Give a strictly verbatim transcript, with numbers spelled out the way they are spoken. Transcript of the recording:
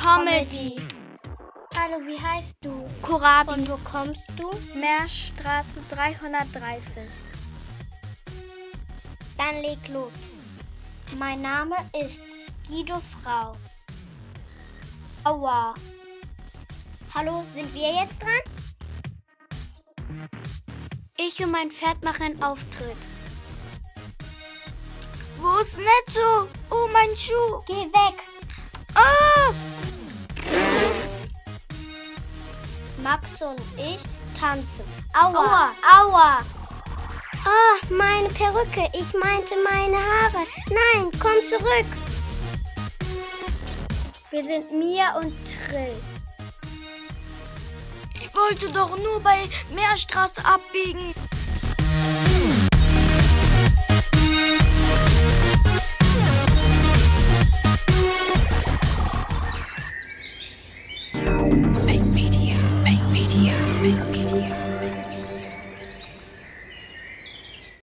Comedy. Hallo, wie heißt du? Korabi. Von wo kommst du? Meerstraße dreihundertdreißig. Dann leg los. Mein Name ist Guido Frau. Aua. Hallo, sind wir jetzt dran? Ich und mein Pferd machen einen Auftritt. Wo ist Netto? Oh, mein Schuh. Geh weg. Ah! Max und ich tanzen. Aua. Aua. Aua. Ah, meine Perücke. Ich meinte meine Haare. Nein, komm zurück. Wir sind Mia und Trill. Ich wollte doch nur bei Meerstraße abbiegen.